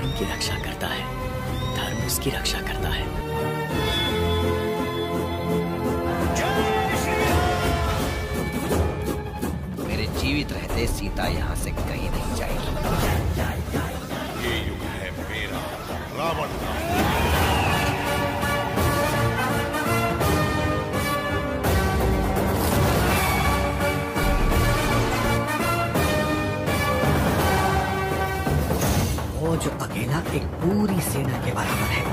धर्म की रक्षा करता है, धर्म उसकी रक्षा करता है। मेरे जीवित रहते सीता यहाँ से कहीं नहीं जाएगी। ये युग है मेरा, रावण का। वो जो अकेला एक पूरी सेना के बराबर है।